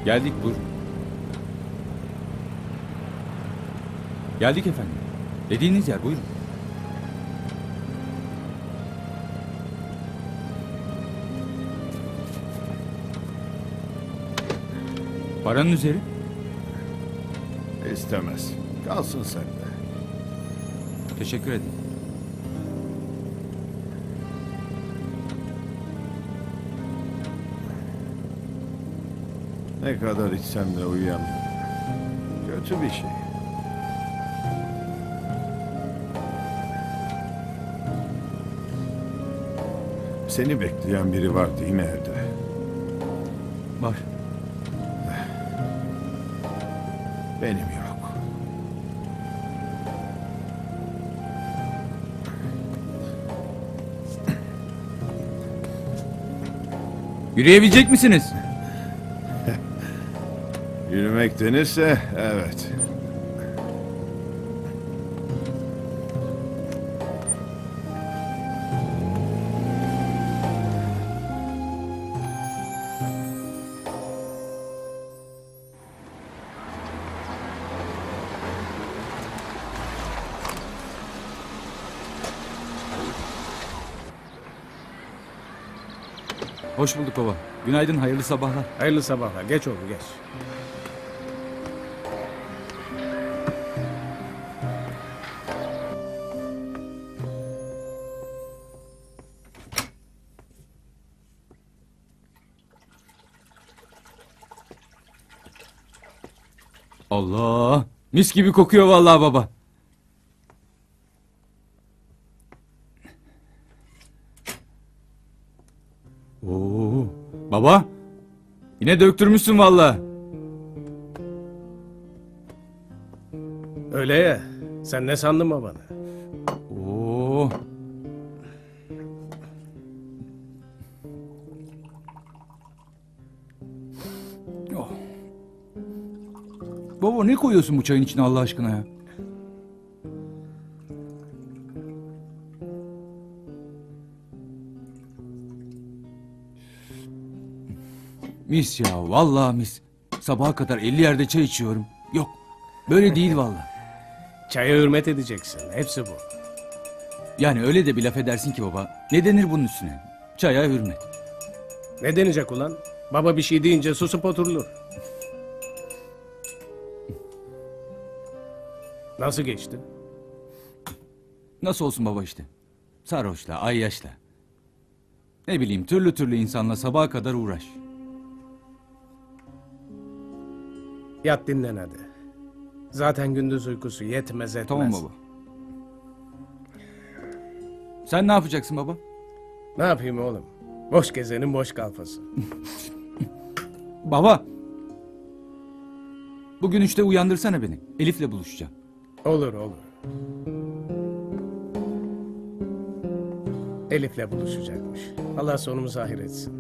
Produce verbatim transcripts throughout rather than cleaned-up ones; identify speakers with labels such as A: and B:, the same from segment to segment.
A: Geldik, buyurun. Geldik efendim. Dediğiniz yer, buyurun. Paranın üzeri?
B: İstemez. Kalsın sende.
A: Teşekkür ederim.
B: Ne kadar içsem de uyuyamıyorum. Kötü bir şey. Seni bekleyen biri var değil mi evde?
A: Var.
B: Benim yok.
A: Yürüyebilecek misiniz?
B: Yürümek denirse evet.
A: Hoş bulduk baba. Günaydın, hayırlı sabahlar.
C: Hayırlı sabahlar. Geç oğlum geç.
A: Allah! Mis gibi kokuyor vallahi baba. Oo, baba! Yine döktürmüşsün vallahi.
C: Öyle ya. Sen ne sandın babanı?
A: Oo! Oh. Baba ne koyuyorsun bu çayın içine Allah aşkına ya? Mis ya, vallahi mis. Sabaha kadar elli yerde çay içiyorum. Yok, böyle değil vallahi.
C: Çaya hürmet edeceksin. Hepsi bu.
A: Yani öyle de bir laf edersin ki baba. Ne denir bunun üstüne? Çaya hürmet.
C: Ne deneyecek ulan? Baba bir şey deyince susup oturulur. Nasıl geçti?
A: Nasıl olsun baba işte. Sarhoşla, ayyaşla. Ne bileyim türlü türlü insanla sabaha kadar uğraş.
C: Yat dinlen hadi. Zaten gündüz uykusu yetmez etmez.
A: Tamam baba. Sen ne yapacaksın baba?
C: Ne yapayım oğlum? Boş gezenin boş kalfası.
A: Baba! Bugün üçte uyandırsana beni. Elif'le buluşacağım.
C: Olur olur. Elif'le buluşacakmış. Allah sonumuzu hayır etsin.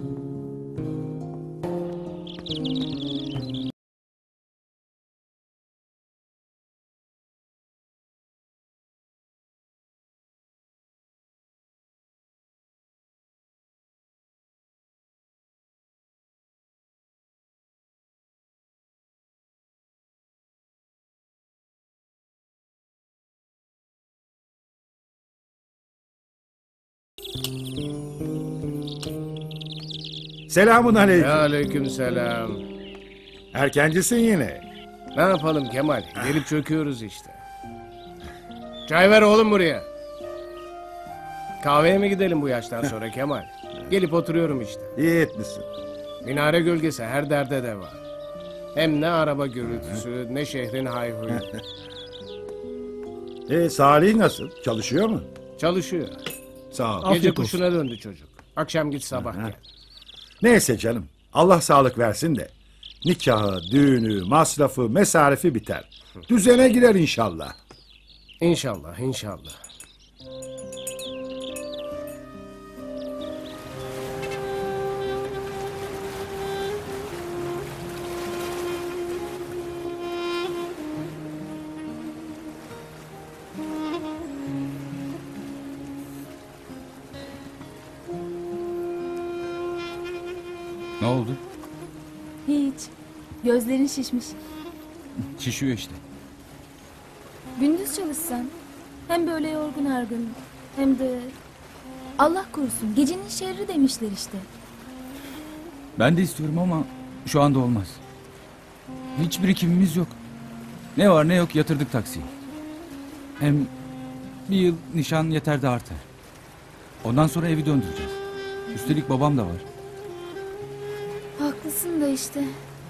D: Selamun aleyküm.
C: Aleyküm selam.
D: Erkencisin yine.
C: Ne yapalım Kemal? Gelip çöküyoruz işte. Çay ver oğlum buraya. Kahveye mi gidelim bu yaştan sonra Kemal? Gelip oturuyorum işte.
D: İyi etmişsin.
C: Minare gölgesi her derde de var. Hem ne araba gürültüsü ne şehrin hayhuyu.
D: E Salih nasıl? Çalışıyor mu?
C: Çalışıyor.
D: Sağ ol.
C: Gece
D: Afiyet olsun.
C: kuşuna döndü çocuk. Akşam git sabah gel.
D: Neyse canım. Allah sağlık versin de. Nikahı, düğünü, masrafı, mesarifi biter. Düzene girer inşallah.
C: İnşallah inşallah.
A: Ne oldu?
E: Hiç. Gözlerin şişmiş.
A: Şişiyor işte.
E: Gündüz çalışsan. Hem böyle yorgun argın. Hem de... Allah korusun. Gecenin şerri demişler işte.
A: Ben de istiyorum ama şu anda olmaz. Hiç birikimimiz yok. Ne var ne yok yatırdık taksiye. Hem bir yıl nişan yeter de artar. Ondan sonra evi döndüreceğiz. Üstelik babam da var.
E: Haklısın da işte.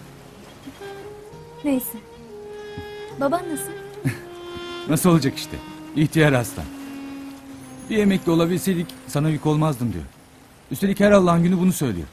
E: Neyse. Baban nasıl?
A: Nasıl olacak işte? İhtiyar hasta. Bir emekli olabilseydik sana yük olmazdım diyor. Üstelik her Allah'ın günü bunu söylüyor.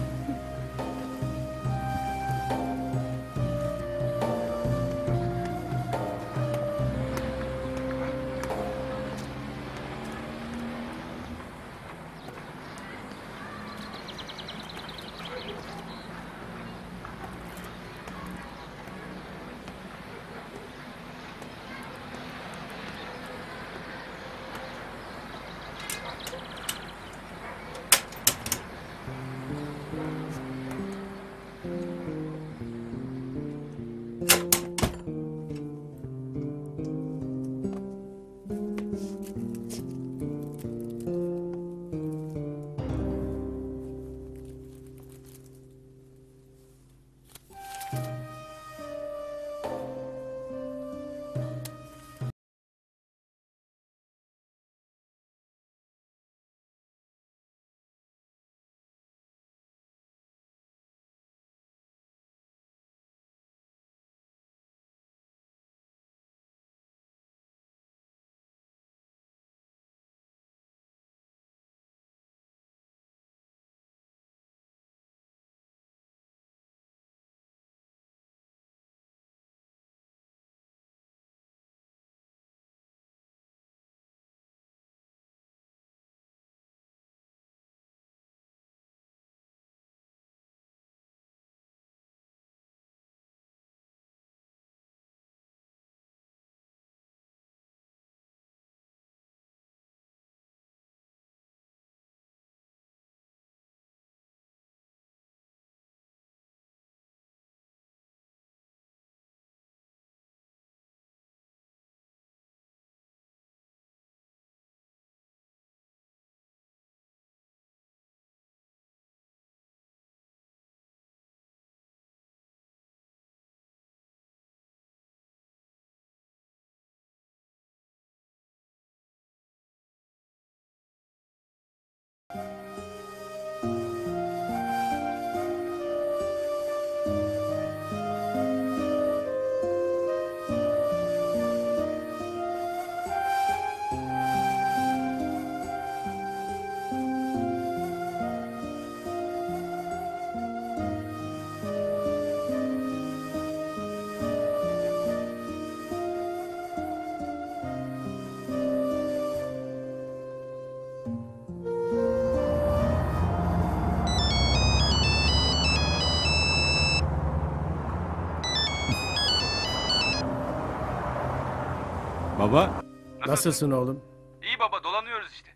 A: Baba.
C: Nasılsın oğlum?
A: İyi baba dolanıyoruz işte.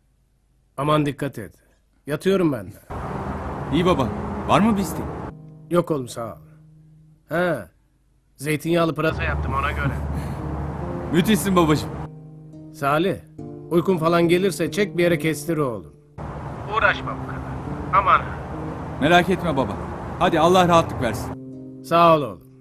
C: Aman dikkat et. Yatıyorum ben de.
A: İyi baba. Var mı bir isteğin?
C: Yok oğlum sağ ol. Ha. Zeytinyağlı pırasa yaptım ona göre.
A: Müthişsin babacığım.
C: Salih. Uykun falan gelirse çek bir yere kestir oğlum. Uğraşma bu kadar. Aman.
A: Merak etme baba. Hadi Allah rahatlık versin.
C: Sağ ol oğlum.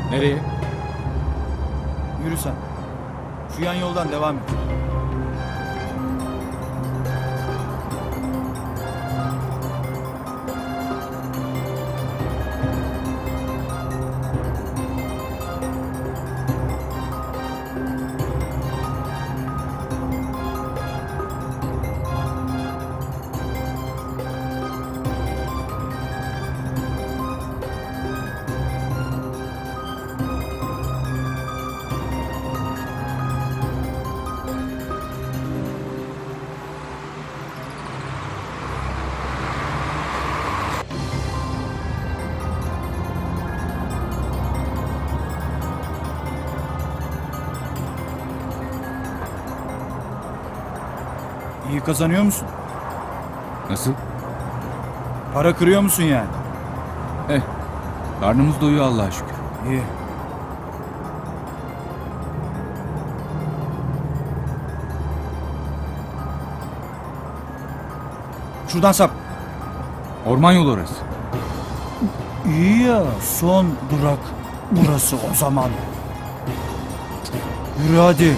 A: Nereye?
F: Yürü sen. Şu yan yoldan devam et. İyi kazanıyor musun?
A: Nasıl?
F: Para kırıyor musun yani?
A: Eh, karnımız doyuyor Allah'a şükür.
F: İyi. Şuradan sap.
A: Orman yolu orası.
F: İyi ya, son durak burası o zaman. Yürü hadi.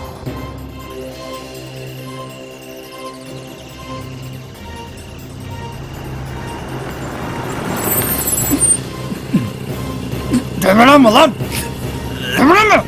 F: Demelenme lan! Demelenme!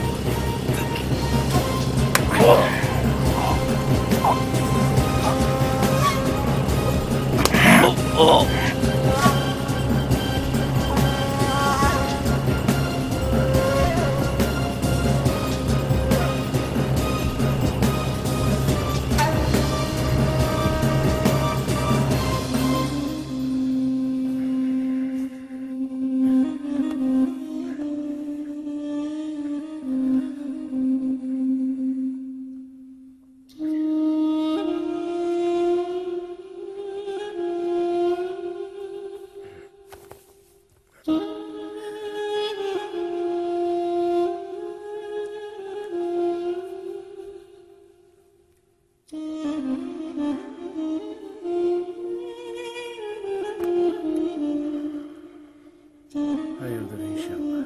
C: Hayırdır inşallah.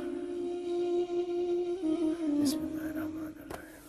C: Bismillahirrahmanirrahim.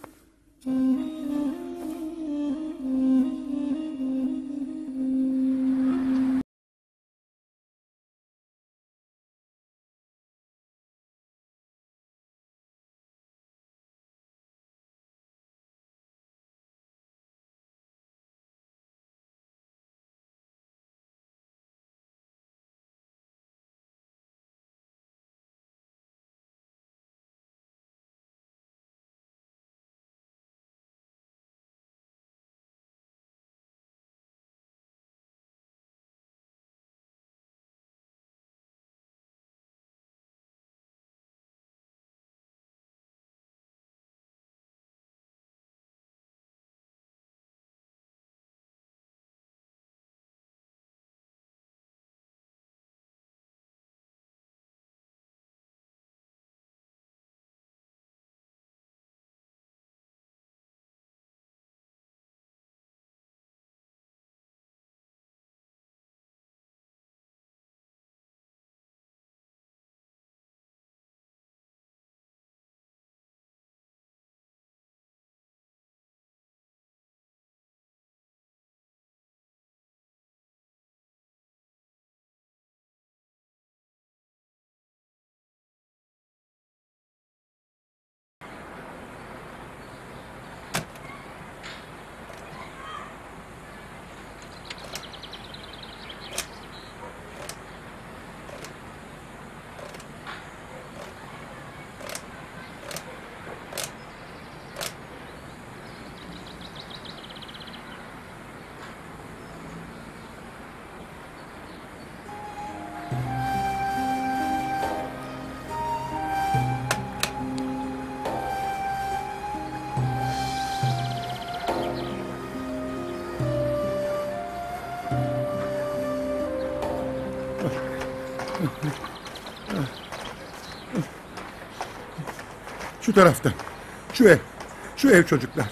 D: Şu taraftan. Şu ev. Şu ev çocuklar.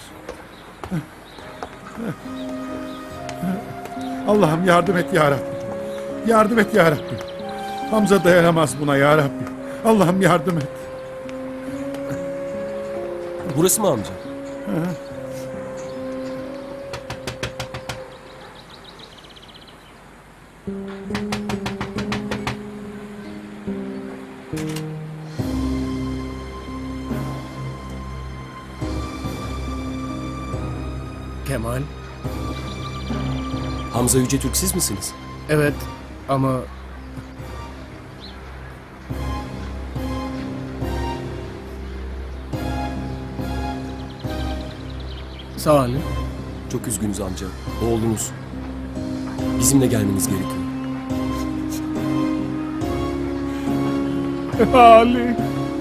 D: Allah'ım yardım et ya Rabbi. Yardım et ya Rabbi. Hamza dayanamaz buna ya Rabbi. Allah'ım yardım et.
G: Burası mı amca?
C: Kemal.
G: Hamza Yüce Türk siz misiniz?
C: Evet ama Salih.
G: Çok üzgünüz amca. Oğlunuz. Bizimle gelmeniz gerekiyor.
C: Salih.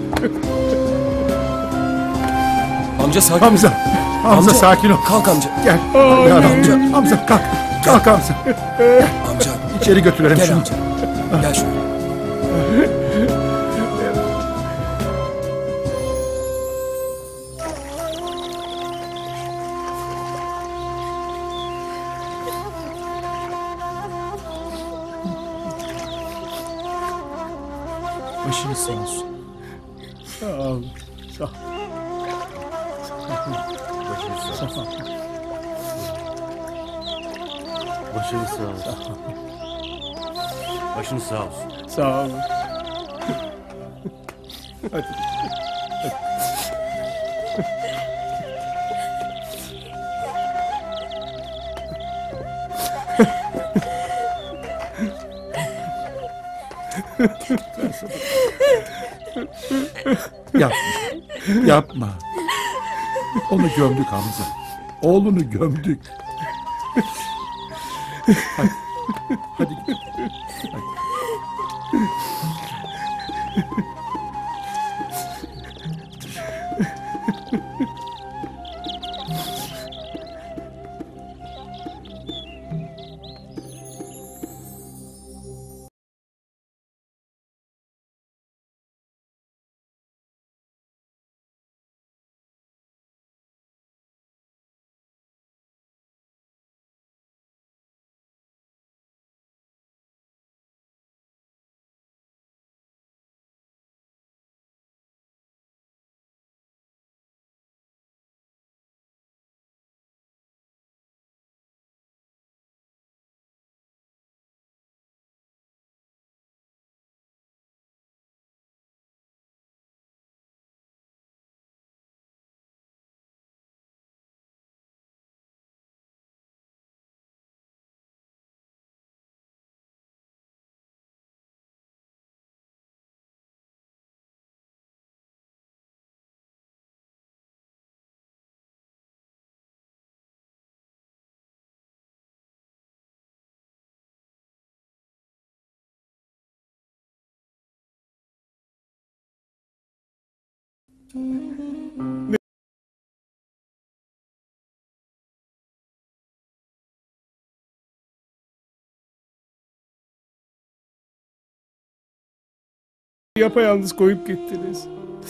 G: Amca sakin.
D: Hamza. Hamza
G: Amca,
D: sakin ol.
G: Kalk amca.
D: Gel.
C: Ali.
D: Gel Hamza. Hamza kalk. Kalk Hamza.
G: Amca.
D: İçeri götürelim
G: Gel
D: şunu.
G: amca. Gel şöyle.
F: Başınız sağ olsun.
C: Sağ ol. Sağ ol.
H: Başınız sağ olsun. Başınız sağ olsun.
C: Sağ ol.
D: Yapma. Yapma. Onu gömdük Hamza. Oğlunu gömdük. Hadi. Hadi gidelim. Hadi.
C: Yapayalnız koyup gittiniz.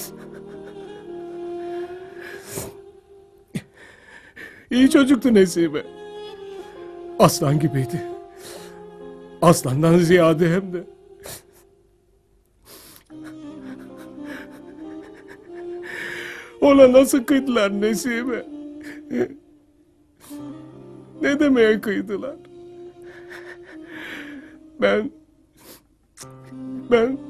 C: İyi çocuktu Nesibe. Aslan gibiydi. Aslandan ziyade hem de. Ona nasıl kıydılar Nesibe? Ne demeye kıydılar? Ben... Ben...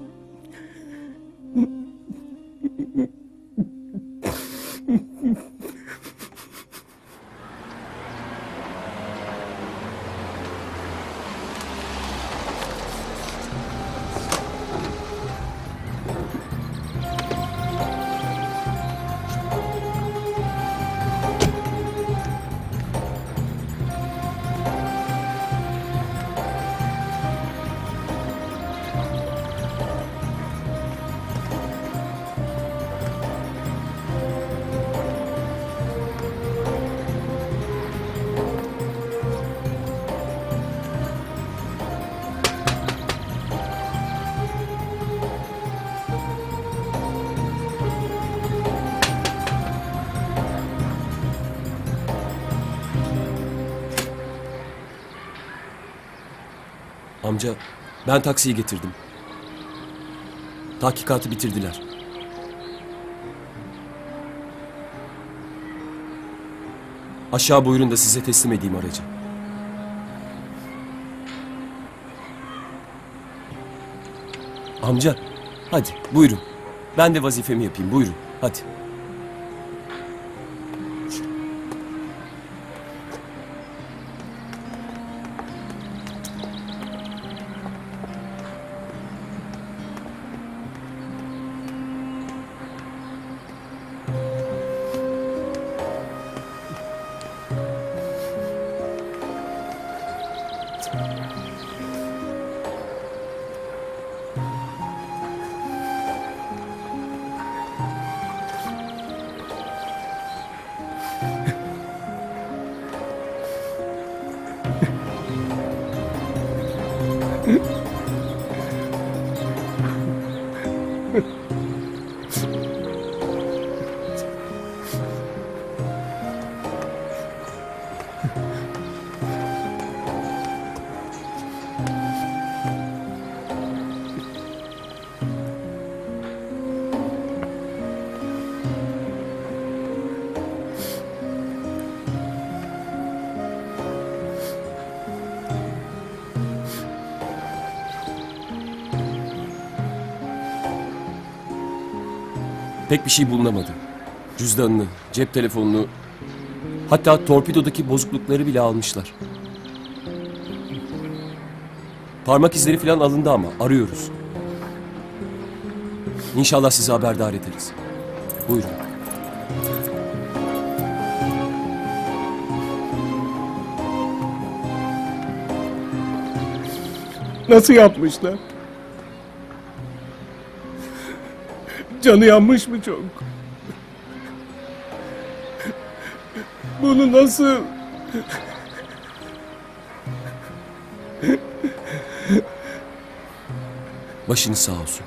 G: Amca ben taksiyi getirdim. Tahkikatı bitirdiler. Aşağı buyurun da size teslim edeyim aracı. Amca, hadi buyurun. Ben de vazifemi yapayım, buyurun. Hadi. Pek bir şey bulunamadı. Cüzdanını, cep telefonunu, hatta torpidodaki bozuklukları bile almışlar. Parmak izleri falan alındı ama arıyoruz. İnşallah sizi haberdar ederiz. Buyurun.
C: Nasıl yapmışlar? Canı yanmış mı çok? Bunu nasıl...
G: Başınız sağ olsun.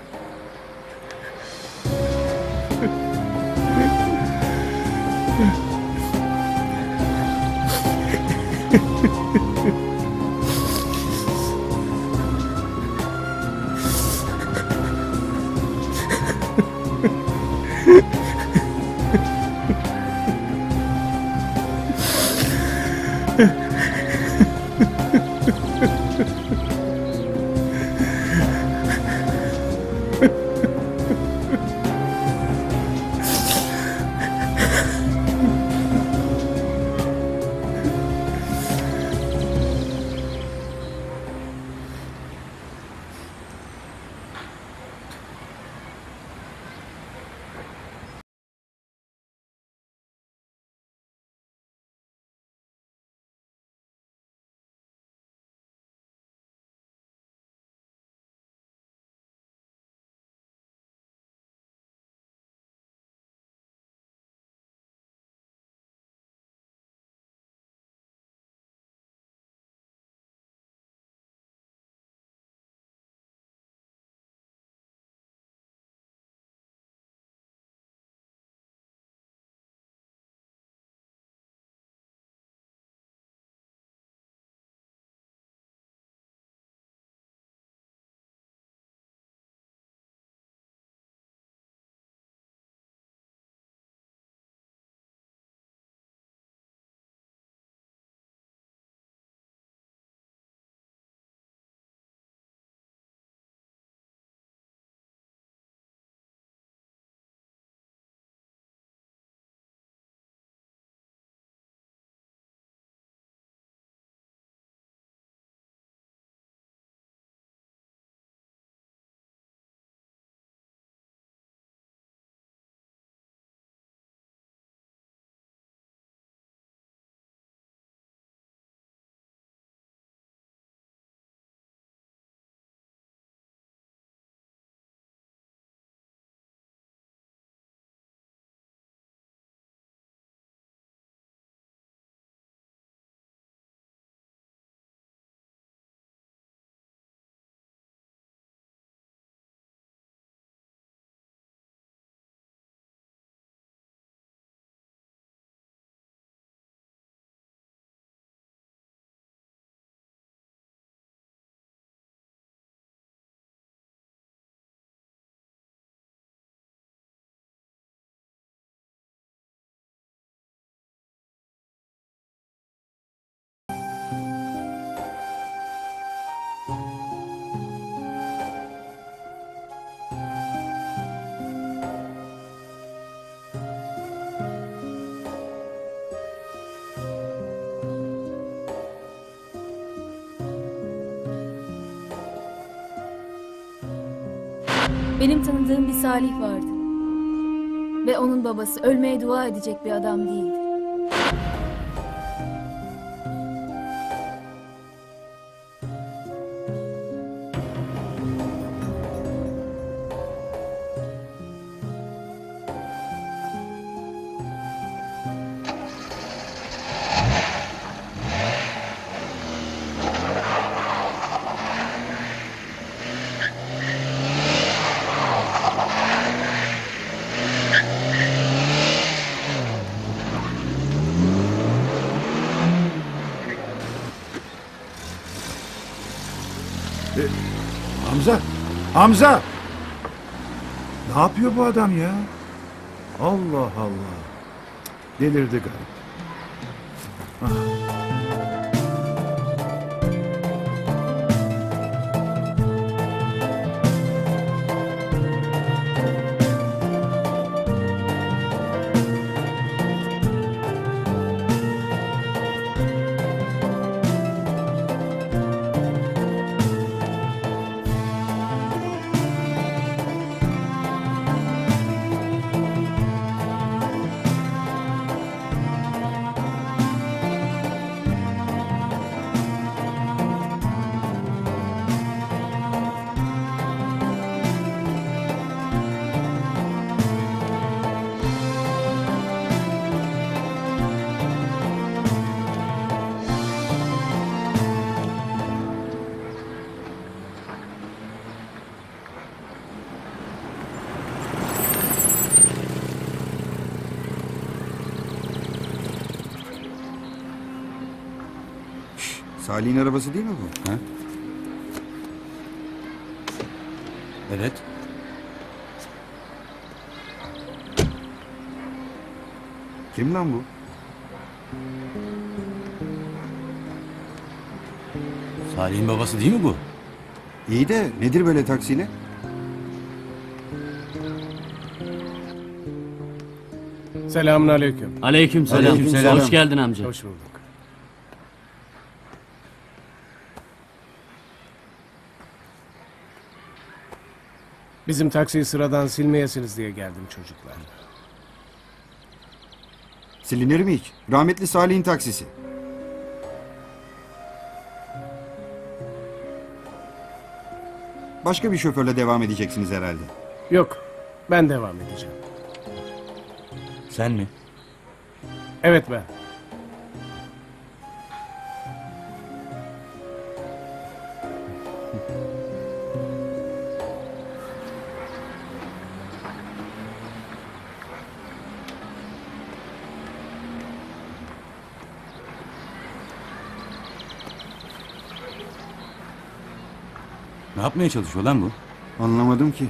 E: Benim tanıdığım bir Salih vardı. Ve onun babası ölmeye dua edecek bir adam değildi.
D: Hamza! Hamza! Ne yapıyor bu adam ya? Allah Allah. Delirdi galiba.
I: Salih'in arabası değil mi bu?
A: Ha? Evet.
I: Kim lan bu?
A: Salih'in babası değil mi bu?
I: İyi de nedir böyle taksiyle?
C: Selamun aleyküm.
H: Aleykümselam.
A: Aleykümselam.
H: Hoş geldin amca.
C: Hoş bulduk. Bizim taksiyi sıradan silmeyesiniz diye geldim çocuklar.
I: Silinir mi hiç? Rahmetli Salih'in taksisi. Başka bir şoförle devam edeceksiniz herhalde.
C: Yok, ben devam edeceğim.
A: Sen mi?
C: Evet ben.
A: Ne yapmaya çalışıyor lan bu?
I: Anlamadım ki.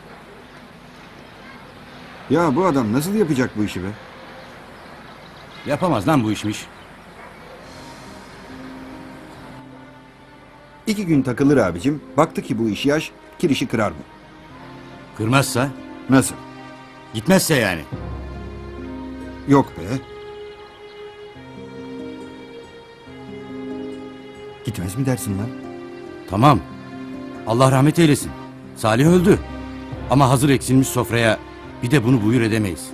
I: Ya bu adam nasıl yapacak bu işi be?
A: Yapamaz lan bu işmiş.
I: İki gün takılır abicim. Baktı ki bu iş yaş, kirişi kırar mı?
A: Kırmazsa,
I: Nasıl?
A: gitmezse yani.
I: Yok be. Gitmez mi dersin lan?
A: Tamam. Allah rahmet eylesin. Salih öldü. Ama hazır eksilmiş sofraya bir de bunu buyur edemeyiz.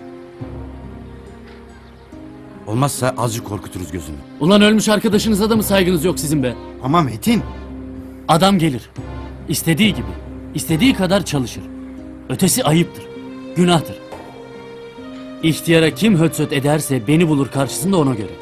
A: Olmazsa azıcık korkuturuz gözünü.
H: Ulan ölmüş arkadaşınıza da mı saygınız yok sizin be?
I: Ama Metin.
H: Adam gelir. İstediği gibi. İstediği kadar çalışır. Ötesi ayıptır. Günahtır. İhtiyara kim hötsöt ederse beni bulur karşısında ona göre.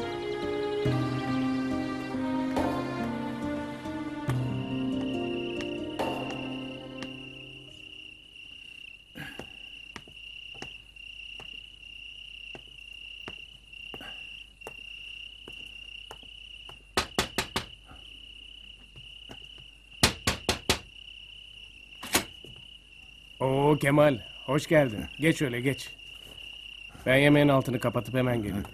C: Oo Kemal, hoş geldin. Geç öyle geç. Ben yemeğin altını kapatıp hemen geliyorum.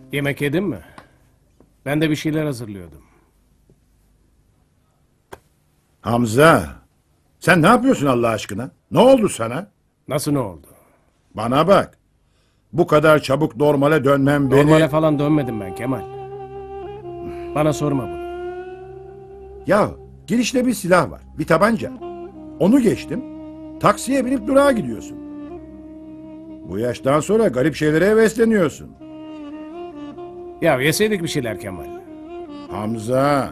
C: Yemek yedin mi? Ben de bir şeyler hazırlıyordum.
D: Hamza, sen ne yapıyorsun Allah aşkına? Ne oldu sana?
C: Nasıl ne oldu?
D: Bana bak. Bu kadar çabuk normale dönmem beni...
C: Normale falan dönmedim ben Kemal. Bana sorma bunu.
D: Ya girişte bir silah var, bir tabanca. Onu geçtim. Taksiye binip durağa gidiyorsun. Bu yaştan sonra garip şeylere hevesleniyorsun.
C: Ya yeseydik bir şeyler Kemal.
D: Hamza,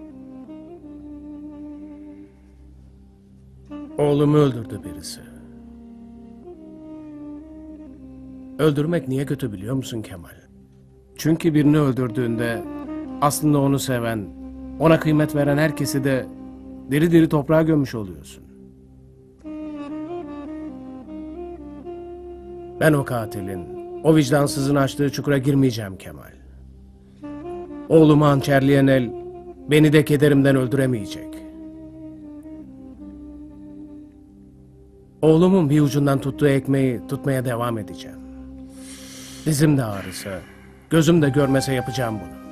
C: Oğlumu öldürdü birisi. Öldürmek niye kötü biliyor musun Kemal? Çünkü birini öldürdüğünde aslında onu seven, ona kıymet veren herkesi de diri diri toprağa gömmüş oluyorsun. Ben o katilin, o vicdansızın açtığı çukura girmeyeceğim Kemal. Oğlumu hançerleyen el beni de kederimden öldüremeyecek. Oğlumun bir ucundan tuttuğu ekmeği tutmaya devam edeceğim. Dizim de ağrısa, gözüm de görmese yapacağım bunu.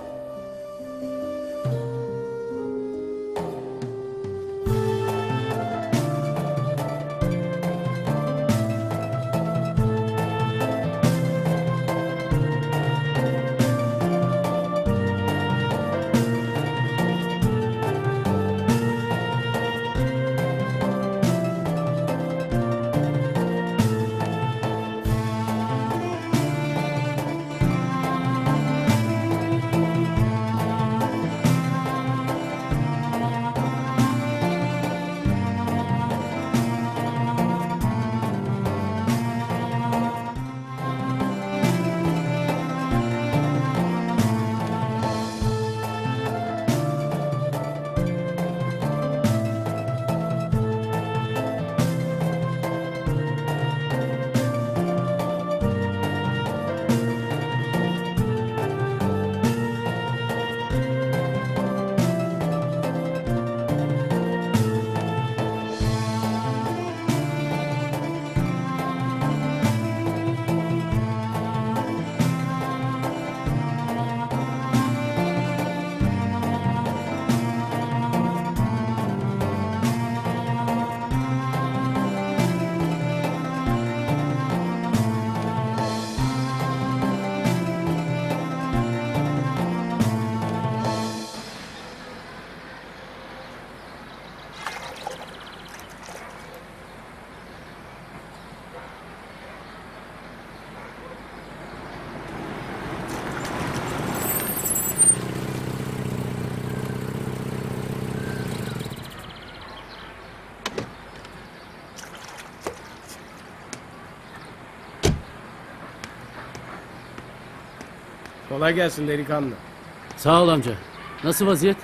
C: Kolay gelsin delikanlı.
H: Sağ ol amca. Nasıl vaziyet?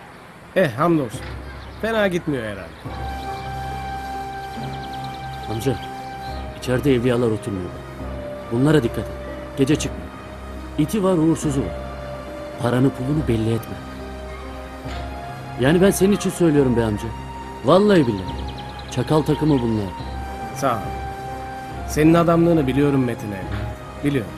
C: Eh hamdolsun. Fena gitmiyor herhalde.
H: Amca, içeride evliyalar oturmuyor. Bunlara dikkat et. Gece çıkma. İti var, uğursuzu var. Paranı pulunu belli etme. Yani ben senin için söylüyorum be amca. Vallahi billahi. Çakal takımı bunlar.
C: Sağ ol. Senin adamlığını biliyorum Metin evlat. Biliyorum.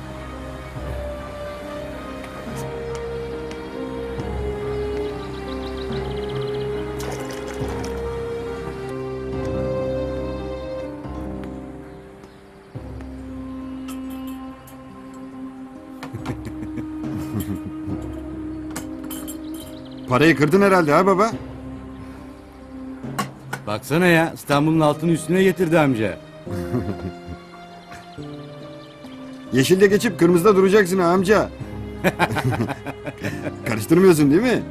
I: Parayı kırdın herhalde ha baba?
F: Baksana ya, İstanbul'un altını üstüne getirdi amca.
I: Yeşilde geçip kırmızıda duracaksın ha amca. Karıştırmıyorsun değil mi?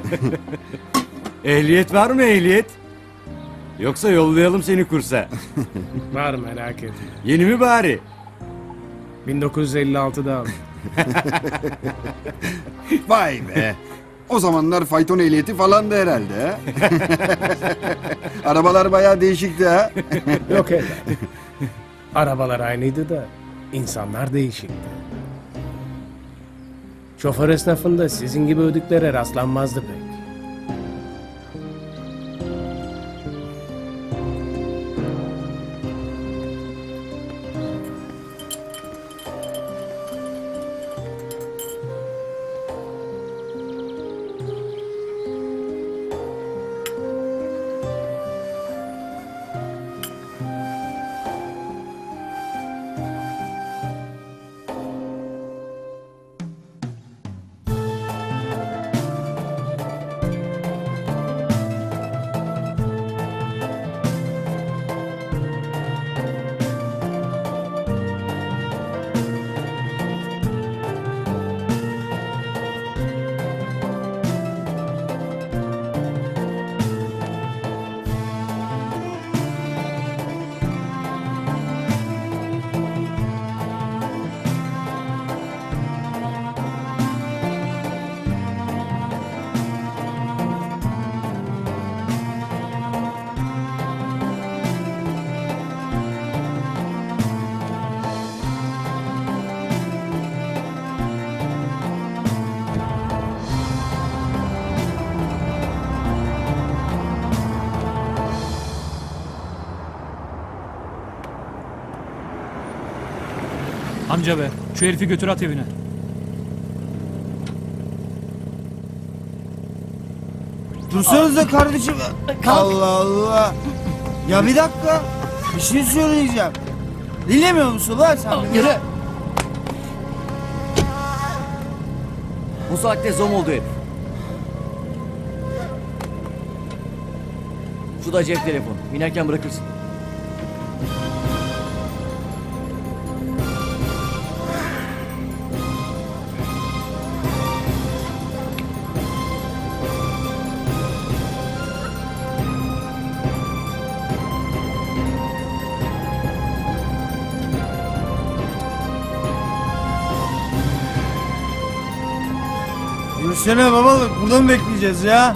F: Ehliyet var mı ehliyet? Yoksa yollayalım seni kursa.
C: Var merak etme.
F: Yeni mi bari?
C: bin dokuz yüz elli altıda aldım.
I: Vay be. O zamanlar fayton ehliyeti falandı herhalde. ha? Arabalar bayağı değişikti ha.
C: Yok evlat. Arabalar aynıydı da insanlar değişikti. Şoför esnafında sizin gibi ödüklere rastlanmazdı pek.
J: Amca be, şu herifi götür at evine.
F: Dursanıza kardeşim. Allah Allah. Ya bir dakika. Bir şey söyleyeceğim. Dinlemiyor musun lan sen?
H: Yürü.
K: Bu saatte zom oldu herif. Şu da cep telefonu. İnerken bırakırsın.
F: Yürüsene babalık. Burada mı bekleyeceğiz ya?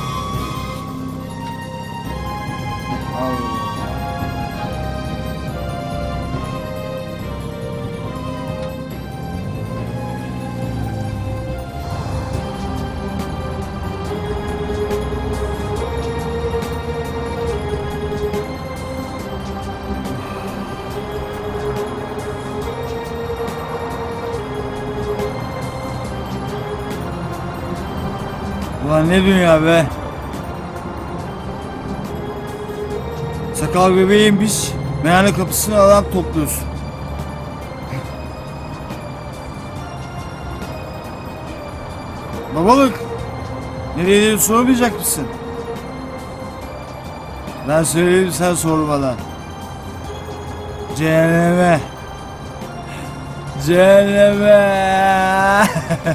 F: Allah. Ulan ne dünya be. Sakal bebeğim biz meyhane kapısına adam topluyorsun. Babalık. Nereye diye sormayacak mısın? Ben söyleyeyim sen sormadan. Cehenneme. Cehenneme.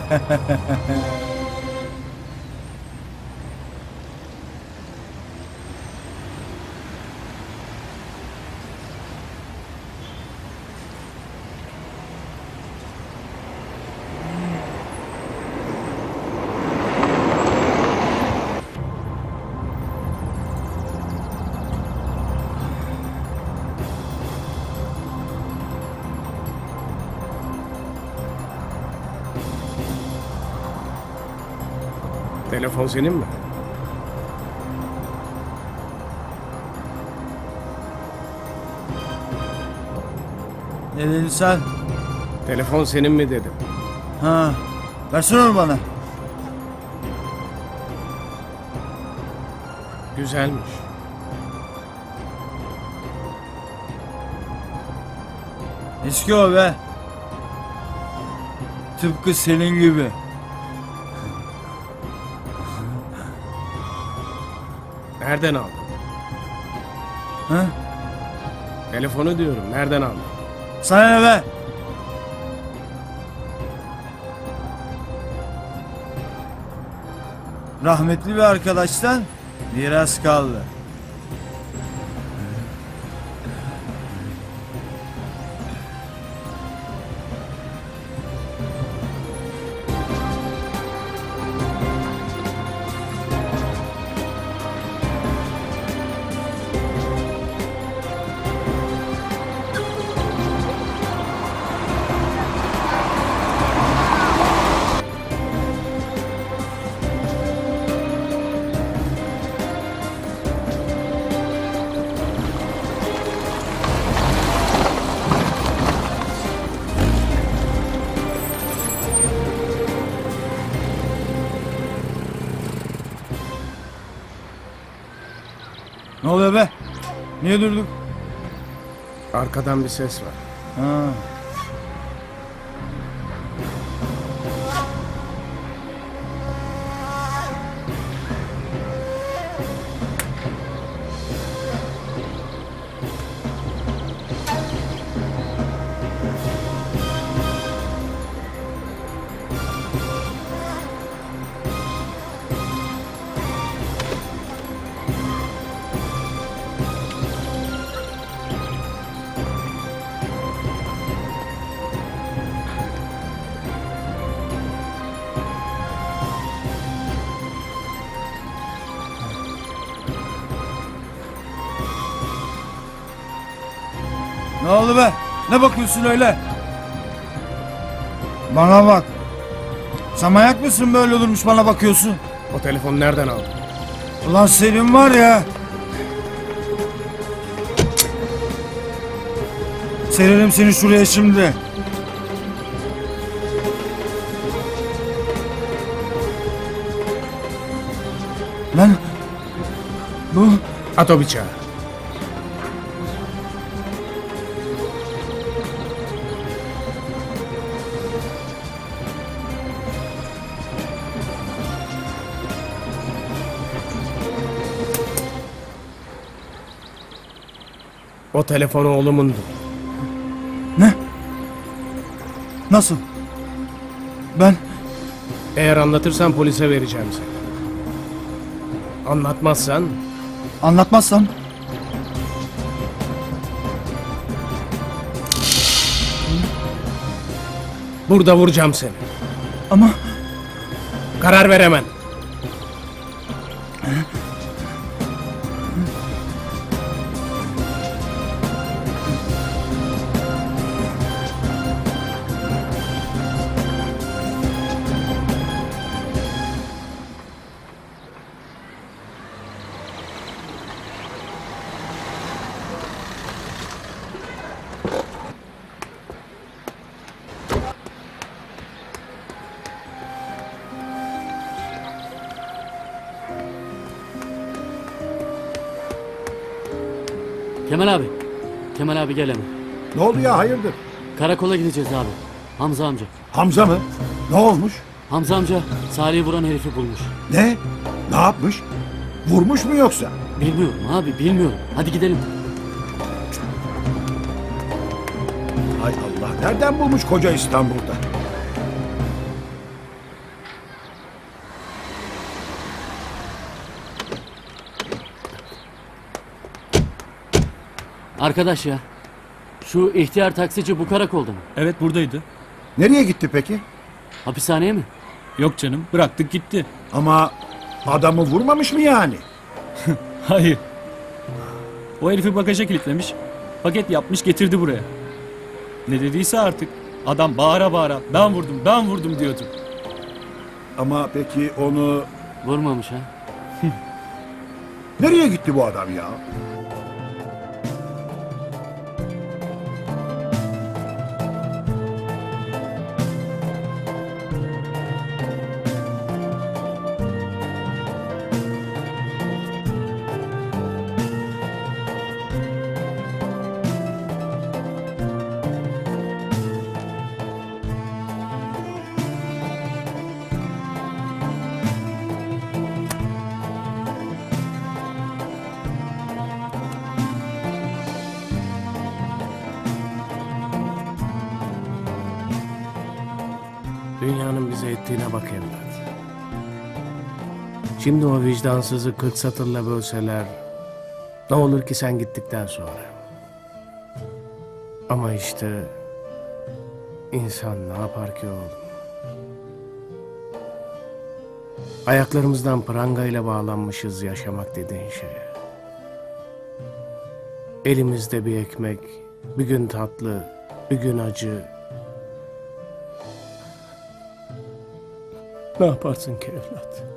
C: Telefon senin mi?
F: Ne dedin sen?
C: Telefon senin mi dedim.
F: Ha, versene onu bana.
C: Güzelmiş.
F: Eski o be. Tıpkı senin gibi.
C: Nereden aldın?
F: Ha?
C: Telefonu diyorum. Nereden aldın?
F: Sana ne be? Rahmetli bir arkadaştan miras kaldı. Ne oluyor be? Niye durduk?
C: Arkadan bir ses var.
F: Ha. Ne oldu be? Ne bakıyorsun öyle? Bana bak. Sen manyak mısın böyle olurmuş bana bakıyorsun?
C: O telefonu nereden aldın?
F: Ulan senin var ya. Sererim seni şuraya şimdi. Lan bu
C: At o bıçağı. O telefon oğlumundu.
F: ne? Nasıl? Ben
C: Eğer anlatırsan polise vereceğim seni. Anlatmazsan
F: anlatmazsam
C: burada vuracağım seni.
F: ama
C: Karar ver hemen.
H: Kemal abi. Kemal abi gel hemen.
D: Ne oldu ya hayırdır?
H: Karakola gideceğiz abi. Hamza amca.
D: Hamza mı? Ne olmuş?
H: Hamza amca Salih'i vuran herifi bulmuş.
D: Ne? Ne yapmış? Vurmuş mu yoksa?
H: Bilmiyorum abi bilmiyorum. Hadi gidelim.
D: Hay Allah, nereden bulmuş koca İstanbul'da?
H: Arkadaş ya. Şu ihtiyar taksici bu karakolda mı?
J: Evet buradaydı.
D: Nereye gitti peki?
H: Hapishaneye mi?
J: Yok canım bıraktık gitti.
D: Ama adamı vurmamış mı yani?
J: Hayır. O herifi bagaja kilitlemiş. Paket yapmış getirdi buraya. Ne dediyse artık. Adam bağıra bağıra ben vurdum ben vurdum diyordu.
D: Ama peki onu...
H: Vurmamış ha.
D: Nereye gitti bu adam ya?
C: Dünyanın bize ettiğine bak evlat. Şimdi o vicdansızı kırk satırla bölseler ne olur ki sen gittikten sonra. Ama işte insan ne yapar ki oğlum? Ayaklarımızdan prangayla bağlanmışız yaşamak dediğin şeye. Elimizde bir ekmek, bir gün tatlı, bir gün acı. Ne yaparsın ki evlat?